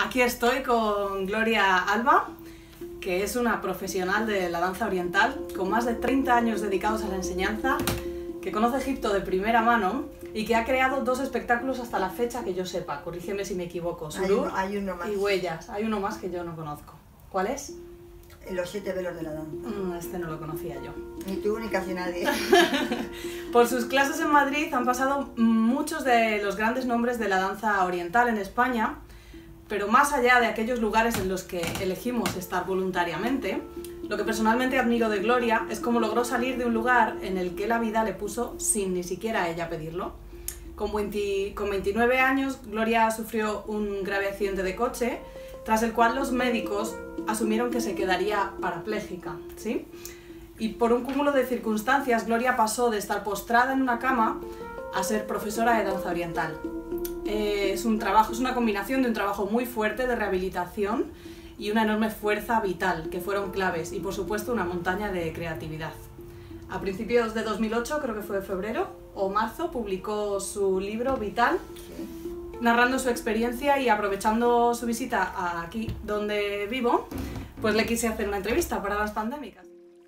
Aquí estoy con Gloria Alba, que es una profesional de la danza oriental, con más de 30 años dedicados a la enseñanza, que conoce Egipto de primera mano y que ha creado 2 espectáculos hasta la fecha que yo sepa, corrígeme si me equivoco, Surur hay uno más. Y Huellas. Hay uno más que yo no conozco. ¿Cuál es? Los 7 velos de la danza. Este no lo conocía yo. Ni tú ni casi nadie. Por sus clases en Madrid han pasado muchos de los grandes nombres de la danza oriental en España, pero más allá de aquellos lugares en los que elegimos estar voluntariamente, lo que personalmente admiro de Gloria es cómo logró salir de un lugar en el que la vida le puso sin ni siquiera ella pedirlo. Con 29 años, Gloria sufrió un grave accidente de coche, tras el cual los médicos asumieron que se quedaría parapléjica, ¿sí? Y por un cúmulo de circunstancias, Gloria pasó de estar postrada en una cama a ser profesora de danza oriental. Es una combinación de un trabajo muy fuerte de rehabilitación y una enorme fuerza vital, que fueron claves, y por supuesto una montaña de creatividad. A principios de 2008, creo que fue febrero o marzo, publicó su libro Vital, narrando su experiencia, y aprovechando su visita aquí donde vivo, pues le quise hacer una entrevista para las pandémicas.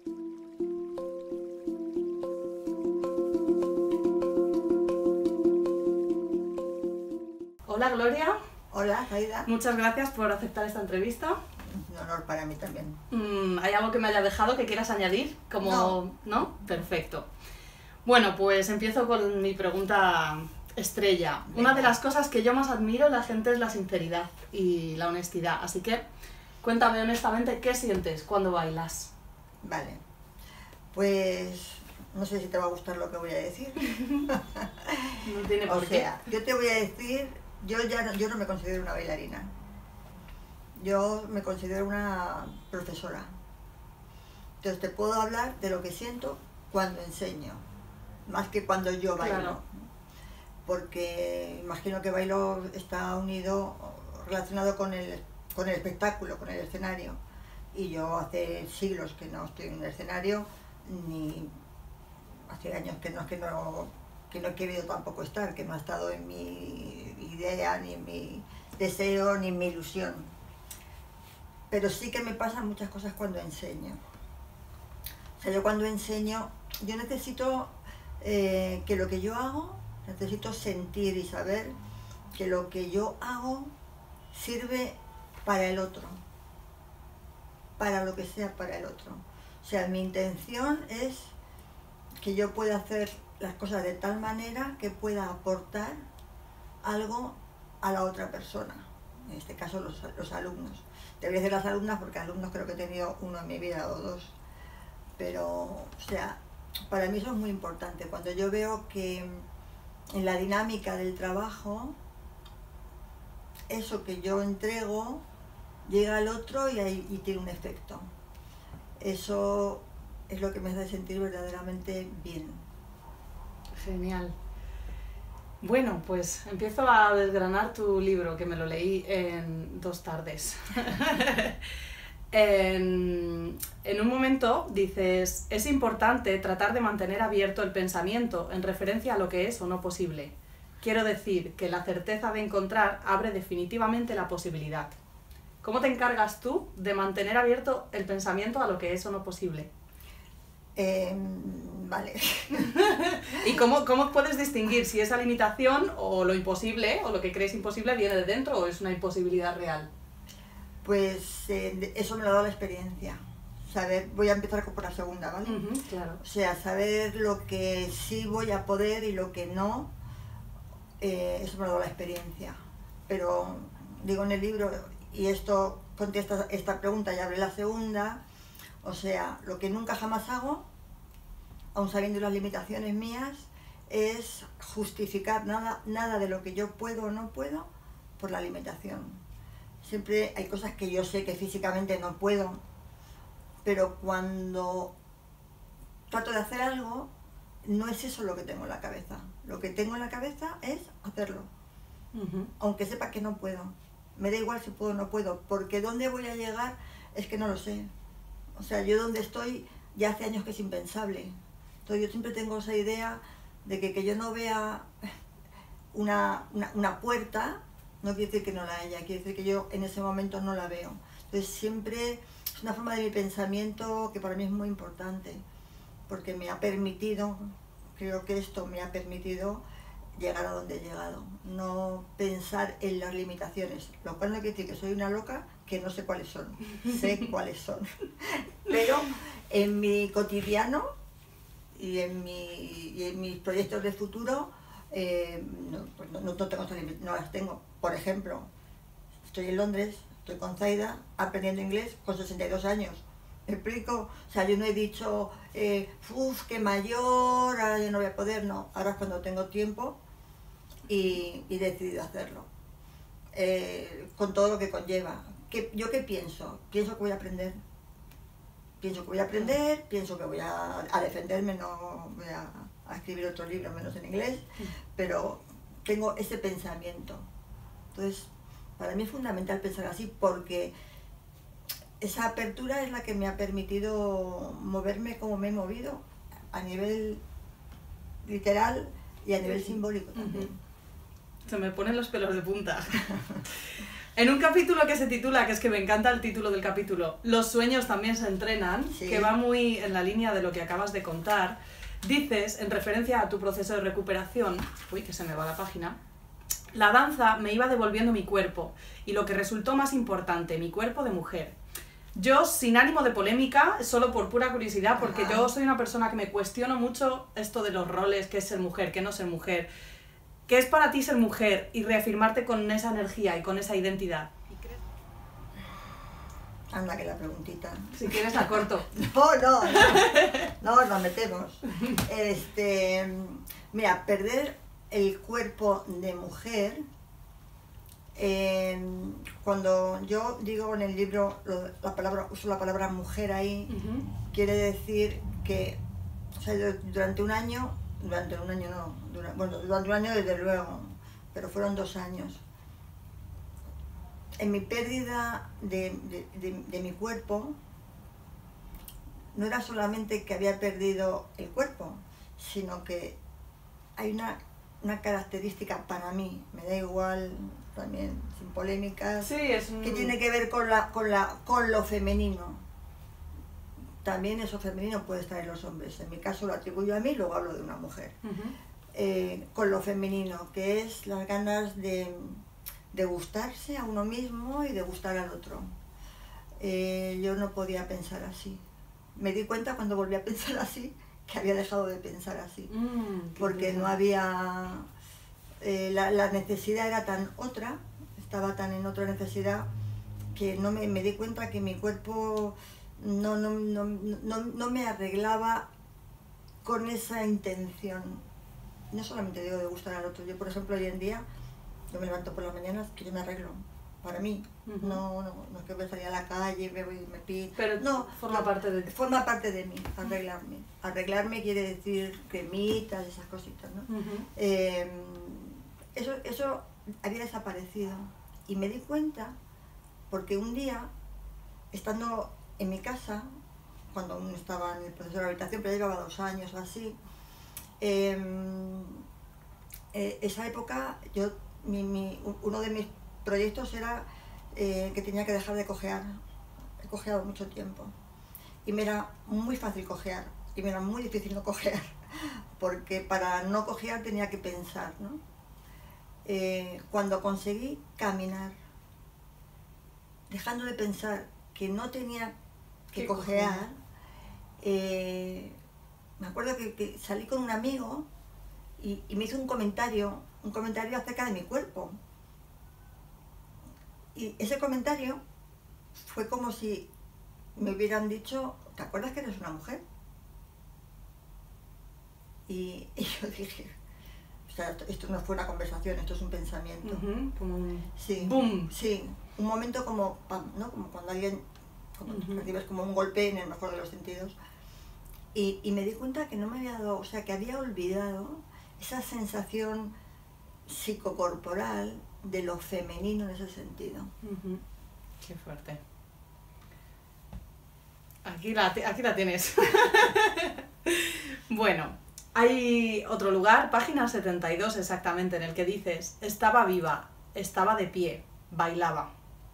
Hola Gloria. Hola, Zaida. Muchas gracias por aceptar esta entrevista. Un honor para mí también. ¿Hay algo que me haya dejado que quieras añadir? ¿No? Perfecto. Bueno, pues empiezo con mi pregunta estrella. Venga. Una de las cosas que yo más admiro en la gente es la sinceridad y la honestidad. Así que cuéntame honestamente qué sientes cuando bailas. Vale. Pues no sé si te va a gustar lo que voy a decir. No tiene por qué. Yo te voy a decir, yo no me considero una bailarina. Yo me considero una profesora. Entonces te puedo hablar de lo que siento cuando enseño, más que cuando yo bailo. Claro. Porque imagino que bailo está relacionado con el espectáculo, con el escenario. Y yo hace siglos que no estoy en un escenario, ni hace años que no he querido tampoco estar, que no ha estado en mi idea, ni en mi deseo, ni en mi ilusión. Pero sí que me pasan muchas cosas cuando enseño. O sea, yo cuando enseño, yo necesito que lo que yo hago, necesito sentir y saber que lo que yo hago sirve para el otro, para lo que sea para el otro. O sea, mi intención es que yo pueda hacer las cosas de tal manera que pueda aportar algo a la otra persona, en este caso los alumnos. Te voy a decir las alumnas porque alumnos creo que he tenido uno en mi vida o 2, pero o sea, para mí eso es muy importante. Cuando yo veo que en la dinámica del trabajo, eso que yo entrego llega al otro y tiene un efecto. Eso es lo que me hace sentir verdaderamente bien. Genial. Bueno, pues empiezo a desgranar tu libro, que me lo leí en 2 tardes. En un momento dices, es importante tratar de mantener abierto el pensamiento en referencia a lo que es o no posible. Quiero decir que la certeza de encontrar abre definitivamente la posibilidad. ¿Cómo te encargas tú de mantener abierto el pensamiento a lo que es o no posible? Vale. ¿Y cómo puedes distinguir si esa limitación o lo imposible o lo que crees imposible viene de dentro o es una imposibilidad real? Pues eso me lo da la experiencia. Saber, voy a empezar por la segunda, ¿vale? Claro. O sea, saber lo que sí voy a poder y lo que no, eso me lo da la experiencia. Pero digo en el libro, y esto contesta esta pregunta y abre la segunda, o sea, lo que nunca jamás hago, aun sabiendo las limitaciones mías, es justificar nada de lo que yo puedo o no puedo por la limitación. Siempre hay cosas que yo sé que físicamente no puedo, pero cuando trato de hacer algo, no es eso lo que tengo en la cabeza. Lo que tengo en la cabeza es hacerlo, aunque sepa que no puedo. Me da igual si puedo o no puedo, porque dónde voy a llegar es que no lo sé. O sea, yo donde estoy ya hace años que es impensable. Entonces yo siempre tengo esa idea de que yo no vea una puerta No quiere decir que no la haya, quiere decir que yo en ese momento no la veo. Entonces siempre es una forma de mi pensamiento que para mí es muy importante, porque me ha permitido, creo que esto me ha permitido llegar a donde he llegado. No pensar en las limitaciones, lo cual no quiere decir que soy una loca, que no sé cuáles son, sé cuáles son. Pero en mi cotidiano y en mis proyectos de futuro, no las tengo. Por ejemplo, estoy en Londres, estoy con Zaida, aprendiendo inglés con 62 años. ¿Me explico? O sea, yo no he dicho, uff, qué mayor, ahora yo no voy a poder, no. Ahora es cuando tengo tiempo y he decidido hacerlo. Con todo lo que conlleva. ¿Yo qué pienso? Pienso que voy a aprender. Pienso que voy a aprender, pienso que voy a defenderme, no voy a escribir otro libro, menos en inglés, pero tengo ese pensamiento. Entonces, para mí es fundamental pensar así, porque esa apertura es la que me ha permitido moverme como me he movido, a nivel literal y a nivel simbólico también. Se me ponen los pelos de punta. En un capítulo que se titula, que es que me encanta el título del capítulo, Los sueños también se entrenan, sí, que va muy en la línea de lo que acabas de contar, dices, en referencia a tu proceso de recuperación, uy, que se me va la página, la danza me iba devolviendo mi cuerpo, y lo que resultó más importante, mi cuerpo de mujer. Yo, sin ánimo de polémica, solo por pura curiosidad, porque yo soy una persona que me cuestiono mucho esto de los roles, qué es ser mujer, qué no ser mujer. ¿Qué es para ti ser mujer y reafirmarte con esa energía y con esa identidad? Anda, que la preguntita. Si quieres la corto. No, nos metemos. Mira, perder el cuerpo de mujer, cuando yo digo en el libro, uso la palabra mujer ahí, quiere decir que, o sea, durante un año desde luego, pero fueron 2 años. En mi pérdida de mi cuerpo, no era solamente que había perdido el cuerpo, sino que hay una característica para mí, me da igual, también sin polémicas, sí, que tiene que ver con lo femenino. También eso femenino puede estar en los hombres. En mi caso lo atribuyo a mí, luego hablo de una mujer. Con lo femenino, que es las ganas de gustarse a uno mismo y de gustar al otro. Yo no podía pensar así. Me di cuenta cuando volví a pensar así, que había dejado de pensar así. Porque no había... la necesidad era tan otra, estaba tan en otra necesidad, que no me di cuenta que mi cuerpo... No me arreglaba con esa intención. No solamente digo de gustar al otro. Yo, por ejemplo, hoy en día, yo me levanto por las mañanas que yo me arreglo. Para mí. No es que voy a salir a la calle, me pinto. Pero no, forma parte de ti. Forma parte de mí, arreglarme. Arreglarme quiere decir cremitas, esas cositas, ¿no? Eso había desaparecido. Y me di cuenta porque un día, estando en mi casa, cuando aún estaba en el proceso de rehabilitación, pero llevaba 2 años o así, esa época uno de mis proyectos era que tenía que dejar de cojear. He cojeado mucho tiempo y me era muy fácil cojear y me era muy difícil no cojear, porque para no cojear tenía que pensar, ¿no? Cuando conseguí caminar, dejando de pensar que no tenía que cojear, me acuerdo que salí con un amigo y me hizo un comentario acerca de mi cuerpo. Y ese comentario fue como si me hubieran dicho, ¿te acuerdas que eres una mujer? Y yo dije, o sea, esto no fue una conversación, esto es un pensamiento. Sí, ¡boom! Sí, un momento como, ¿no? Como cuando alguien... recibes como un golpe en el mejor de los sentidos, y me di cuenta que no me había dado, o sea, que había olvidado esa sensación psicocorporal de lo femenino en ese sentido. Qué fuerte. Aquí la tienes. Bueno, hay otro lugar, página 72 exactamente, en el que dices, estaba viva, estaba de pie, bailaba.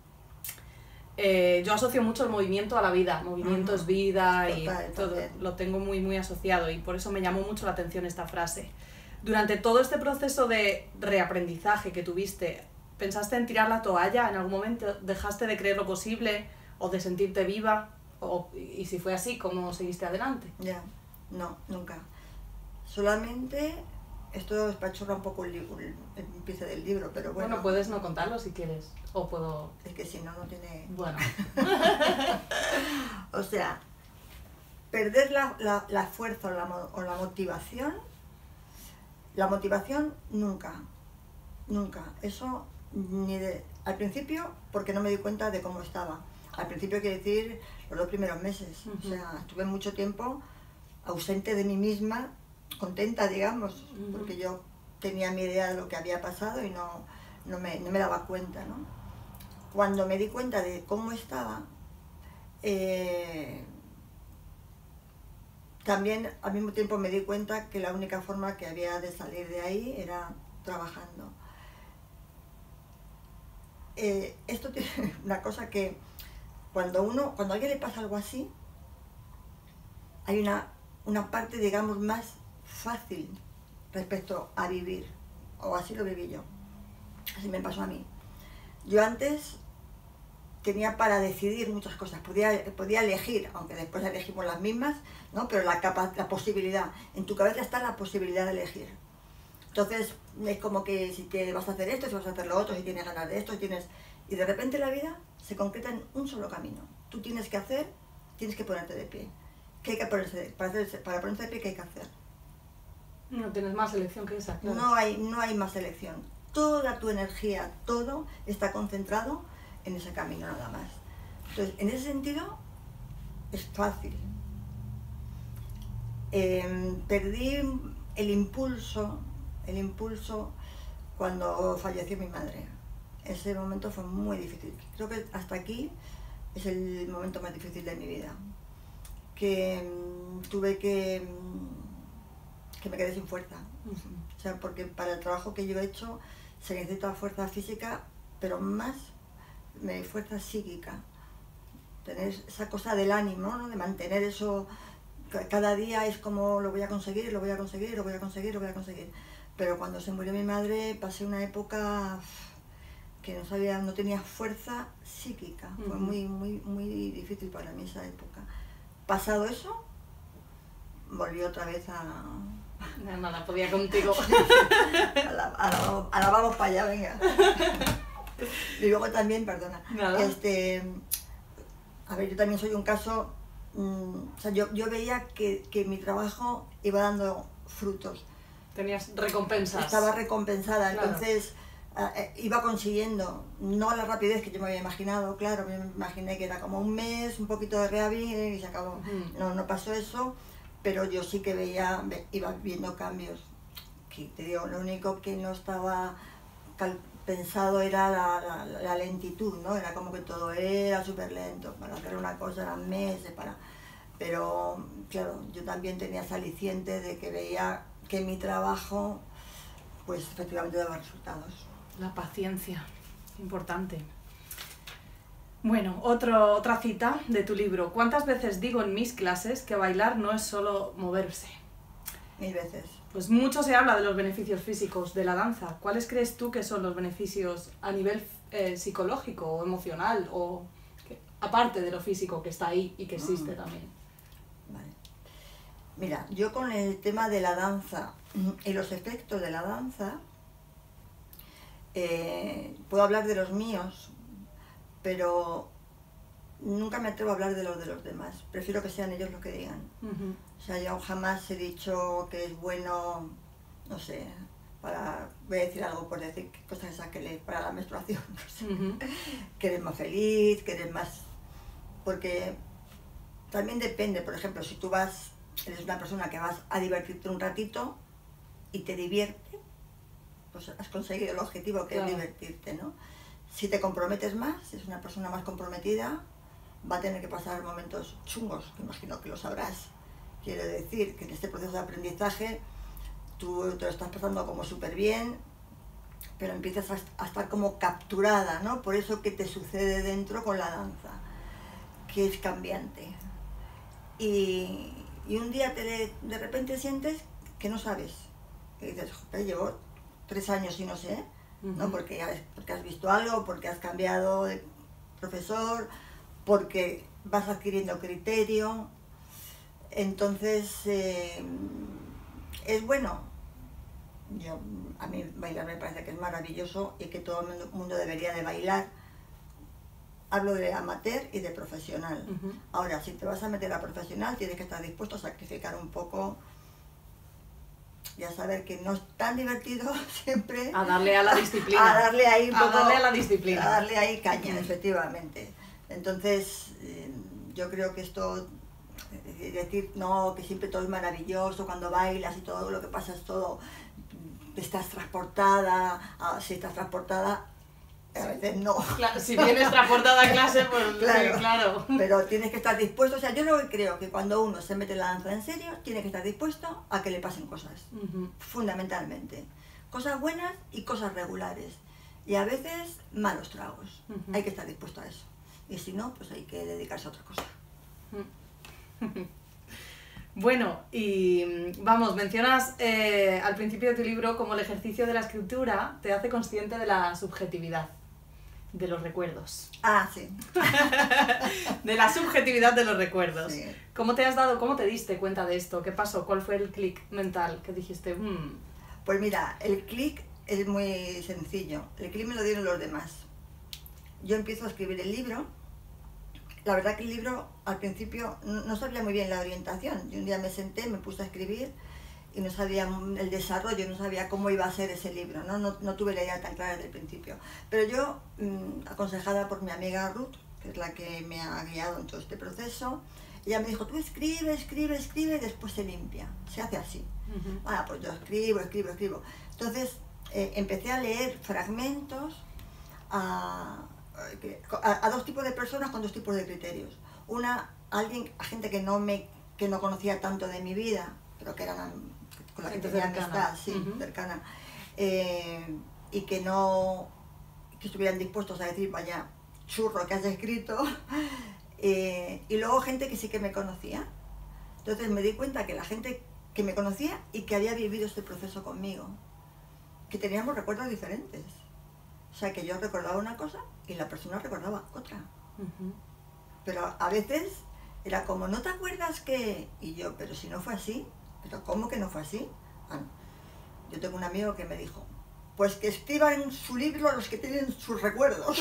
Yo asocio mucho el movimiento a la vida, movimiento es vida y todo, lo tengo muy, muy asociado y por eso me llamó mucho la atención esta frase. Durante todo este proceso de reaprendizaje que tuviste, ¿pensaste en tirar la toalla en algún momento? ¿Dejaste de creer lo posible o de sentirte viva? Y si fue así, ¿cómo seguiste adelante? Ya, no, nunca. Solamente, esto espachorra un poco el empiece del libro, pero bueno. Bueno, puedes no contarlo si quieres, o puedo... Es que si no, no tiene... Bueno. O sea, perder la fuerza o la motivación nunca, nunca. Eso al principio, porque no me di cuenta de cómo estaba. Al principio quiere decir los 2 primeros meses. O sea, estuve mucho tiempo ausente de mí misma, contenta, digamos, porque yo tenía mi idea de lo que había pasado y no me daba cuenta, ¿no? Cuando me di cuenta de cómo estaba, también al mismo tiempo me di cuenta que la única forma que había de salir de ahí era trabajando. Esto tiene una cosa que cuando a alguien le pasa algo así, hay una parte, digamos, más fácil respecto a vivir, o así lo viví yo, así me pasó a mí. Yo antes tenía para decidir muchas cosas, podía elegir, aunque después elegimos las mismas, ¿no? Pero la posibilidad, en tu cabeza está la posibilidad de elegir. Entonces es como que si te vas a hacer esto, si vas a hacer lo otro, si tienes ganas de esto, y de repente la vida se concreta en un solo camino. Tú tienes que ponerte de pie. ¿Qué hay que ponerse, para ponerse de pie, qué hay que hacer? No tienes más elección que esa, claro. No hay más elección. Toda tu energía, todo está concentrado en ese camino nada más. Entonces, en ese sentido, es fácil. Perdí el impulso cuando falleció mi madre. Ese momento fue muy difícil. Creo que hasta aquí es el momento más difícil de mi vida. Que tuve que me quedé sin fuerza. O sea, porque para el trabajo que yo he hecho se necesita fuerza física, pero más fuerza psíquica. Tener esa cosa del ánimo, ¿no? De mantener eso, cada día es como lo voy a conseguir, lo voy a conseguir, lo voy a conseguir, lo voy a conseguir. Pero cuando se murió mi madre pasé una época que no tenía fuerza psíquica. Fue muy difícil para mí esa época. Pasado eso, volví otra vez a... Nada, podía contigo. Ahora vamos para allá, venga. Y luego también, perdona, a ver, yo también soy un caso, o sea, yo veía que mi trabajo iba dando frutos. Tenías recompensas. Estaba recompensada, claro. Entonces iba consiguiendo, no a la rapidez que yo me había imaginado, claro, me imaginé que era como un mes, un poquito de rehab y se acabó. No pasó eso, pero yo sí que iba viendo cambios. Que te digo, lo único que no estaba pensado era la lentitud, ¿no? Era como que todo era súper lento, para hacer una cosa eran meses, pero claro, yo también tenía ese aliciente de que veía que mi trabajo, pues efectivamente daba resultados. La paciencia, importante. Bueno, otra cita de tu libro. ¿Cuántas veces digo en mis clases que bailar no es solo moverse? 1000 veces. Pues mucho se habla de los beneficios físicos de la danza. ¿Cuáles crees tú que son los beneficios a nivel psicológico o emocional, o aparte de lo físico que está ahí y que existe también? Vale. Mira, yo con el tema de la danza y los efectos de la danza, puedo hablar de los míos, pero nunca me atrevo a hablar de los demás. Prefiero que sean ellos los que digan. O sea, yo jamás he dicho que es bueno, no sé, voy a decir algo por decir cosas esas que lees para la menstruación, no sé, que eres más feliz, que eres más... Porque también depende, por ejemplo, si tú eres una persona que vas a divertirte un ratito y te divierte, pues has conseguido el objetivo, que claro, es divertirte, ¿no? Si te comprometes más, si es una persona más comprometida, va a tener que pasar momentos chungos, que imagino que lo sabrás. Quiero decir que en este proceso de aprendizaje tú te lo estás pasando como súper bien, pero empiezas a estar como capturada, ¿no? Por eso que te sucede dentro con la danza, que es cambiante. Y un día de repente sientes que no sabes. Y dices, joder, llevo 3 años y no sé, ¿no? Porque has visto algo, porque has cambiado de profesor, porque vas adquiriendo criterio. Entonces, es bueno. A mí bailar me parece que es maravilloso y que todo el mundo debería de bailar. Hablo de amateur y de profesional. Ahora, si te vas a meter a profesional, tienes que estar dispuesto a sacrificar un poco y a saber que no es tan divertido siempre. A darle a la disciplina. A darle ahí un poco, a darle a la disciplina. A darle ahí caña, efectivamente. Entonces, yo creo que esto, decir no, que siempre todo es maravilloso cuando bailas y todo lo que pasa es todo, estás transportada, si estás transportada, a veces no. Claro, si vienes transportada a clase, pues claro, sí, claro. Pero tienes que estar dispuesto, o sea, yo lo que creo que cuando uno se mete en la danza en serio, tiene que estar dispuesto a que le pasen cosas, fundamentalmente. Cosas buenas y cosas regulares. Y a veces malos tragos. Hay que estar dispuesto a eso. Y si no, pues hay que dedicarse a otra cosa. Bueno, y vamos, mencionas al principio de tu libro como el ejercicio de la escritura te hace consciente de la subjetividad, de los recuerdos. Ah, sí. De la subjetividad de los recuerdos. Sí. ¿Cómo te diste cuenta de esto? ¿Qué pasó? ¿Cuál fue el clic mental que dijiste? Pues mira, el clic es muy sencillo. El clic me lo dieron los demás. Yo empiezo a escribir el libro. La verdad que el libro al principio no sabía muy bien la orientación. Yo un día me senté, me puse a escribir y no sabía el desarrollo, no sabía cómo iba a ser ese libro, no tuve la idea tan clara desde el principio. Pero yo, aconsejada por mi amiga Ruth, que es la que me ha guiado en todo este proceso, ella me dijo, tú escribe, y después se limpia, se hace así. Pues yo escribo. Entonces empecé a leer fragmentos a 2 tipos de personas con 2 tipos de criterios. Una, a gente que no conocía tanto de mi vida, pero que eran con la que tenía amistad, sí, cercana, y que estuvieran dispuestos a decir, vaya churro que has escrito, y luego gente que sí que me conocía. Entonces me di cuenta que la gente que me conocía y que había vivido este proceso conmigo, que teníamos recuerdos diferentes. O sea, que yo recordaba una cosa y la persona recordaba otra. Pero a veces era como, ¿no te acuerdas que...? Y yo, pero si no fue así, ¿pero cómo que no fue así? Yo tengo un amigo que me dijo, pues que escriban en su libro los que tienen sus recuerdos.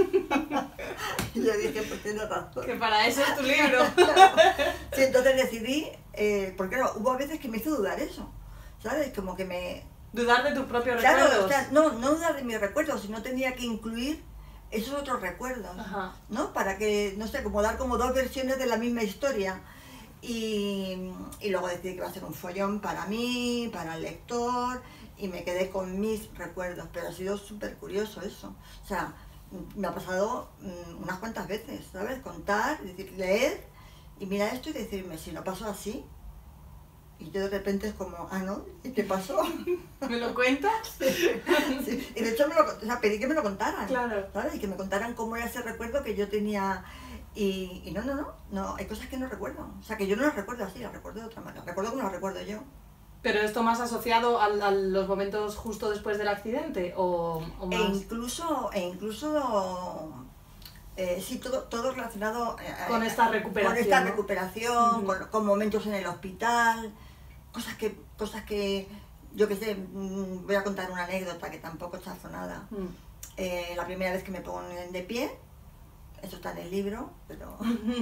Y yo dije, pues tienes razón. Que para eso es tu libro. Sí, entonces decidí, porque claro, hubo veces que me hizo dudar eso, ¿sabes? Como que me... Dudar de tus propios recuerdos. Claro, o sea, no dudar de mis recuerdos, sino tenía que incluir esos otros recuerdos, ¿no? Para que, no sé, como dar como 2 versiones de la misma historia. Y luego decidí que iba a ser un follón para mí, para el lector, y me quedé con mis recuerdos, pero ha sido súper curioso eso. O sea, me ha pasado unas cuantas veces, ¿sabes? Contar, decir, leer, y mira esto y decirme, si no pasó así. Y yo de repente es como, ¿no? ¿Y qué pasó? ¿Me lo cuentas? Sí. Y de hecho pedí que me lo contaran, claro. ¿sabes? Y que me contaran cómo era ese recuerdo que yo tenía. Y no, hay cosas que no recuerdo. O sea, que yo no las recuerdo así, las recuerdo de otra manera. Recuerdo como las recuerdo yo. ¿Pero esto más asociado a los momentos justo después del accidente o más? E incluso sí, todo relacionado con esta recuperación. Con esta recuperación, con momentos en el hospital, cosas que yo qué sé, voy a contar una anécdota que tampoco chazo nada. La primera vez que me ponen de pie, eso está en el libro, pero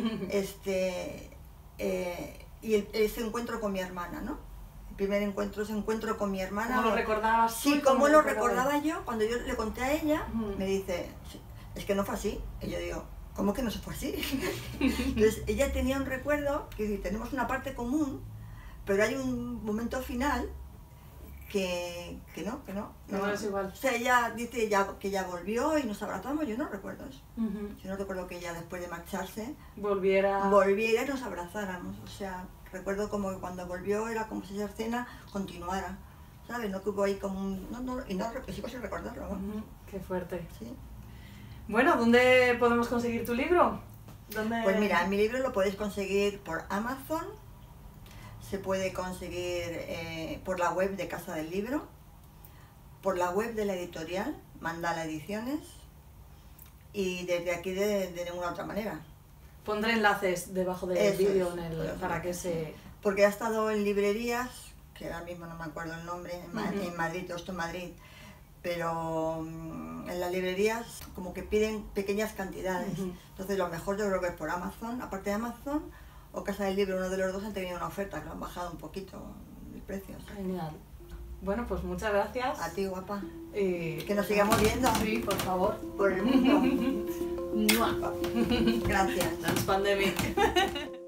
y ese encuentro con mi hermana, ¿no? El primer encuentro, ese encuentro con mi hermana. ¿Cómo lo recordabas? Sí, ¿cómo lo recordaba yo? Cuando yo le conté a ella, me dice, es que no fue así. Y yo digo, ¿cómo que no se fue así? Entonces ella tenía un recuerdo, que tenemos una parte común, pero hay un momento final que no es igual. O sea, ella dice que ella volvió y nos abrazamos, yo no recuerdo eso. Yo no recuerdo que ella después de marcharse volviera y nos abrazáramos. O sea, recuerdo como que cuando volvió era como si esa escena continuara. ¿sabes? No que hubo ahí como un... y sigo sin recordarlo, ¿no? Qué fuerte. Sí. Bueno, ¿dónde podemos conseguir tu libro? Pues mira, mi libro lo podéis conseguir por Amazon, se puede conseguir por la web de Casa del Libro, por la web de la editorial, Mandala Ediciones, y desde aquí de ninguna otra manera. Pondré enlaces debajo del vídeo para que se... Porque ha estado en librerías, que ahora mismo no me acuerdo el nombre, en Madrid, todo esto en Madrid, pero en las librerías como que piden pequeñas cantidades. Entonces lo mejor yo creo que es por Amazon, aparte de Amazon, o Casa del Libro, uno de los dos han tenido una oferta, que lo han bajado un poquito el precio. Genial. Bueno, pues muchas gracias. A ti, guapa. Que nos sigamos viendo. Sí, por favor. Por el mundo. Gracias. Dance Pandemic.